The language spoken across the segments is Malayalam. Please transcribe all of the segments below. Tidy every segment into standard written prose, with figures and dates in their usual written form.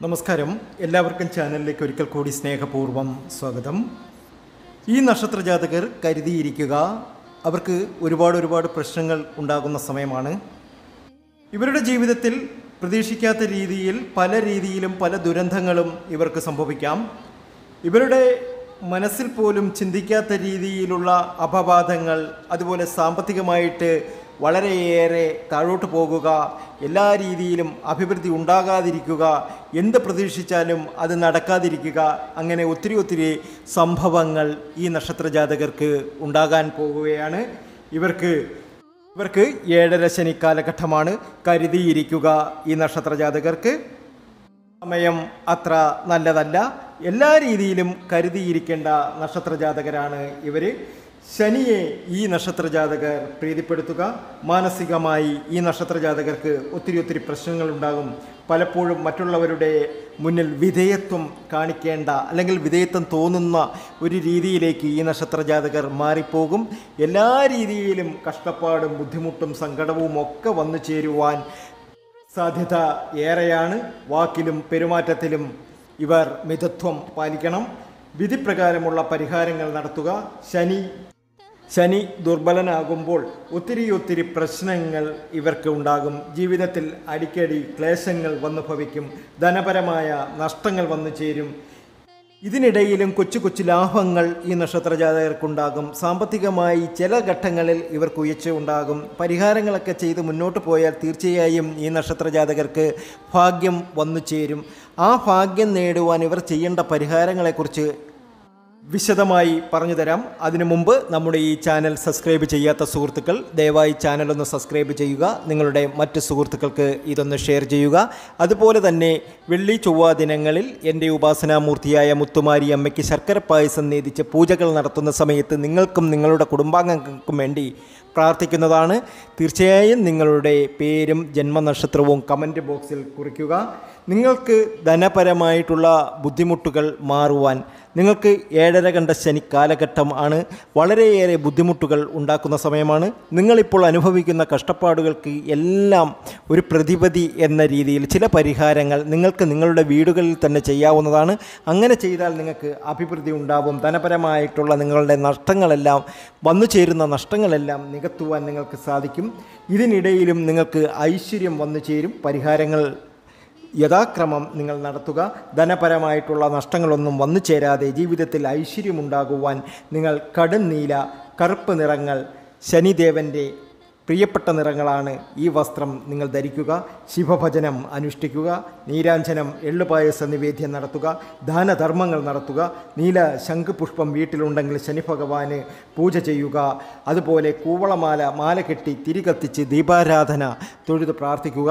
നമസ്കാരം, എല്ലാവർക്കും ചാനലിലേക്ക് ഒരിക്കൽ കൂടി സ്നേഹപൂർവ്വം സ്വാഗതം. ഈ നക്ഷത്ര ജാതകർ കരുതിയിരിക്കുക, അവർക്ക് ഒരുപാട് പ്രശ്നങ്ങൾ ഉണ്ടാകുന്ന സമയമാണ്. ഇവരുടെ ജീവിതത്തിൽ പ്രതീക്ഷിക്കാത്ത രീതിയിൽ പല ദുരന്തങ്ങളും ഇവർക്ക് സംഭവിക്കാം. ഇവരുടെ മനസ്സിൽ പോലും ചിന്തിക്കാത്ത രീതിയിലുള്ള അപവാദങ്ങൾ, അതുപോലെ സാമ്പത്തികമായിട്ട് വളരെയേറെ താഴോട്ട് പോകുക, എല്ലാ രീതിയിലും അഭിവൃദ്ധി ഉണ്ടാകാതിരിക്കുക, എന്ത് പ്രതീക്ഷിച്ചാലും അത് നടക്കാതിരിക്കുക, അങ്ങനെ ഒത്തിരി സംഭവങ്ങൾ ഈ നക്ഷത്ര ജാതകർക്ക് ഉണ്ടാകാൻ പോകുകയാണ്. ഇവർക്ക് 7.5 ശനി കാലഘട്ടമാണ്. കരുതിയിരിക്കുക, ഈ നക്ഷത്ര ജാതകർക്ക് സമയം അത്ര നല്ലതല്ല. എല്ലാ രീതിയിലും കരുതിയിരിക്കേണ്ട നക്ഷത്ര ജാതകരാണ് ഇവർ. ശനിയെ ഈ നക്ഷത്ര ജാതകർ പ്രീതിപ്പെടുത്തുക. മാനസികമായി ഈ നക്ഷത്ര ജാതകർക്ക് ഒത്തിരി പ്രശ്നങ്ങൾ ഉണ്ടാകും. പലപ്പോഴും മറ്റുള്ളവരുടെ മുന്നിൽ വിധേയത്വം കാണിക്കേണ്ട, അല്ലെങ്കിൽ വിധേയത്വം തോന്നുന്ന ഒരു രീതിയിലേക്ക് ഈ നക്ഷത്ര ജാതകർ മാറിപ്പോകും. എല്ലാ രീതിയിലും കഷ്ടപ്പാടും ബുദ്ധിമുട്ടും സങ്കടവും ഒക്കെ വന്നു ചേരുവാൻ സാധ്യത ഏറെയാണ്. വാക്കിലും പെരുമാറ്റത്തിലും ഇവർ മിതത്വം പാലിക്കണം. വിധിപ്രകാരമുള്ള പരിഹാരങ്ങൾ നടത്തുക. ശനി ദുർബലനാകുമ്പോൾ ഒത്തിരി പ്രശ്നങ്ങൾ ഇവർക്ക് ഉണ്ടാകും. ജീവിതത്തിൽ അടിക്കടി ക്ലേശങ്ങൾ വന്നു ഭവിക്കും. ധനപരമായ നഷ്ടങ്ങൾ വന്നു ചേരും. ഇതിനിടയിലും കൊച്ചു ലാഭങ്ങൾ ഈ നക്ഷത്ര ജാതകർക്കുണ്ടാകും. സാമ്പത്തികമായി ചില ഘട്ടങ്ങളിൽ ഇവർക്ക് ഉയർച്ച ഉണ്ടാകും. പരിഹാരങ്ങളൊക്കെ ചെയ്ത് മുന്നോട്ട് പോയാൽ തീർച്ചയായും ഈ നക്ഷത്ര ജാതകർക്ക് ഭാഗ്യം വന്നു ചേരും. ആ ഭാഗ്യം നേടുവാൻ ഇവർ ചെയ്യേണ്ട പരിഹാരങ്ങളെക്കുറിച്ച് വിശദമായി പറഞ്ഞു തരാം. അതിനു മുമ്പ് നമ്മുടെ ഈ ചാനൽ സബ്സ്ക്രൈബ് ചെയ്യാത്ത സുഹൃത്തുക്കൾ ദയവായി ചാനലൊന്ന് സബ്സ്ക്രൈബ് ചെയ്യുക. നിങ്ങളുടെ മറ്റ് സുഹൃത്തുക്കൾക്ക് ഇതൊന്ന് ഷെയർ ചെയ്യുക. അതുപോലെ തന്നെ വെള്ളി ചൊവ്വ ദിനങ്ങളിൽ എൻ്റെ ഉപാസനാമൂർത്തിയായ മുത്തുമാരി അമ്മയ്ക്ക് ശർക്കര പായസം നേദിച്ച് പൂജകൾ നടത്തുന്ന സമയത്ത് നിങ്ങൾക്കും നിങ്ങളുടെ കുടുംബാംഗങ്ങൾക്കും വേണ്ടി പ്രാർത്ഥിക്കുന്നതാണ്. തീർച്ചയായും നിങ്ങളുടെ പേരും ജന്മനക്ഷത്രവും കമൻറ്റ് ബോക്സിൽ കുറിക്കുക. നിങ്ങൾക്ക് ധനപരമായിട്ടുള്ള ബുദ്ധിമുട്ടുകൾ മാറുവാൻ, നിങ്ങൾക്ക് 7.5 ശനി കാലഘട്ടം ആണ്. വളരെയേറെ ബുദ്ധിമുട്ടുകൾ ഉണ്ടാക്കുന്ന സമയമാണ്. നിങ്ങളിപ്പോൾ അനുഭവിക്കുന്ന കഷ്ടപ്പാടുകൾക്ക് എല്ലാം ഒരു പ്രതിവിധി എന്ന രീതിയിൽ ചില പരിഹാരങ്ങൾ നിങ്ങൾക്ക് നിങ്ങളുടെ വീടുകളിൽ തന്നെ ചെയ്യാവുന്നതാണ്. അങ്ങനെ ചെയ്താൽ നിങ്ങൾക്ക് അഭിവൃദ്ധി ഉണ്ടാവും. ധനപരമായിട്ടുള്ള നിങ്ങളുടെ നഷ്ടങ്ങളെല്ലാം വന്നു ചേരുന്ന നഷ്ടങ്ങളെല്ലാം നികത്തുവാൻ നിങ്ങൾക്ക് സാധിക്കും. ഇതിനിടയിലും നിങ്ങൾക്ക് ഐശ്വര്യം വന്നു ചേരും. പരിഹാരങ്ങൾ യഥാക്രമം നിങ്ങൾ നടത്തുക. ധനപരമായിട്ടുള്ള നഷ്ടങ്ങളൊന്നും വന്നു ചേരാതെ ജീവിതത്തിൽ ഐശ്വര്യമുണ്ടാകുവാൻ നിങ്ങൾ കടും നീല, കറുപ്പ് നിറങ്ങൾ, ശനിദേവൻ്റെ പ്രിയപ്പെട്ട നിറങ്ങളാണ് ഈ വസ്ത്രം നിങ്ങൾ ധരിക്കുക. ശിവഭജനം അനുഷ്ഠിക്കുക. നീരാഞ്ജനം, എള്ളുപായസ നിവേദ്യം നടത്തുക. ദാനധർമ്മങ്ങൾ നടത്തുക. നീല ശംഖുപുഷ്പം വീട്ടിലുണ്ടെങ്കിൽ ശനി ഭഗവാന് പൂജ ചെയ്യുക. അതുപോലെ കൂവളമാല കെട്ടി തിരി കത്തിച്ച് ദീപാരാധന തൊഴുത് പ്രാർത്ഥിക്കുക.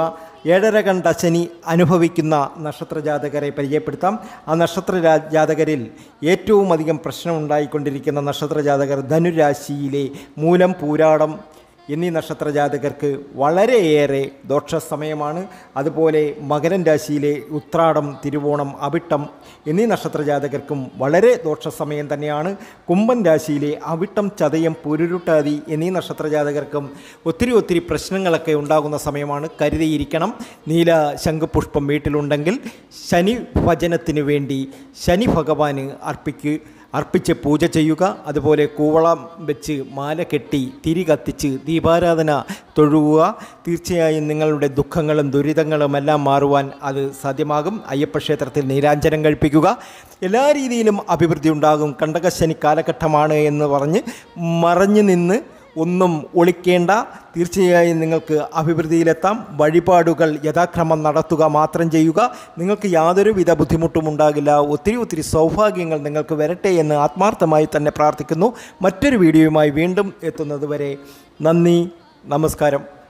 7.5 ശനി അനുഭവിക്കുന്ന നക്ഷത്ര ജാതകരെ പരിചയപ്പെടുത്താം. ആ നക്ഷത്ര ജാതകരിൽ ഏറ്റവും അധികം പ്രശ്നം ഉണ്ടായിക്കൊണ്ടിരിക്കുന്ന നക്ഷത്ര ജാതകർ ധനുരാശിയിലെ മൂലം, പൂരാടം എന്നീ നക്ഷത്ര ജാതകർക്ക് വളരെയേറെ ദോഷസമയമാണ്. അതുപോലെ മകരം രാശിയിലെ ഉത്രാടം, തിരുവോണം, അവിട്ടം എന്നീ നക്ഷത്ര ജാതകർക്കും വളരെ ദോഷസമയം തന്നെയാണ്. കുംഭൻ രാശിയിലെ അവിട്ടം, ചതയം, പുരുരുട്ടാതി എന്നീ നക്ഷത്ര ജാതകർക്കും ഒത്തിരി പ്രശ്നങ്ങളൊക്കെ ഉണ്ടാകുന്ന സമയമാണ്. കരുതിയിരിക്കണം. നീല ശംഖുപുഷ്പം വീട്ടിലുണ്ടെങ്കിൽ ശനി ഭജനത്തിന് വേണ്ടി ശനി ഭഗവാന് അർപ്പിച്ച് പൂജ ചെയ്യുക. അതുപോലെ കൂവളം വെച്ച് മാല കെട്ടി തിരി കത്തിച്ച് ദീപാരാധന തൊഴുക. തീർച്ചയായും നിങ്ങളുടെ ദുഃഖങ്ങളും ദുരിതങ്ങളും എല്ലാം മാറുവാൻ അത് സാധ്യമാകും. അയ്യപ്പ ക്ഷേത്രത്തിൽ നീരാഞ്ജനം കഴിപ്പിക്കുക. എല്ലാ രീതിയിലും അഭിവൃദ്ധി ഉണ്ടാകും. കണ്ടകശനി കാലഘട്ടമാണ് എന്ന് പറഞ്ഞ് മറഞ്ഞു നിന്ന് ഒന്നും ഒളിക്കേണ്ട. തീർച്ചയായും നിങ്ങൾക്ക് അഭിവൃദ്ധിയിലെത്താം. വഴിപാടുകൾ യഥാക്രമം നടത്തുക മാത്രം ചെയ്യുക. നിങ്ങൾക്ക് യാതൊരുവിധ ബുദ്ധിമുട്ടും ഉണ്ടാകില്ല. ഒത്തിരി സൗഭാഗ്യങ്ങൾ നിങ്ങൾക്ക് വരട്ടെ എന്ന് ആത്മാർത്ഥമായി തന്നെ പ്രാർത്ഥിക്കുന്നു. മറ്റൊരു വീഡിയോയുമായി വീണ്ടും എത്തുന്നത് വരെ നന്ദി, നമസ്കാരം.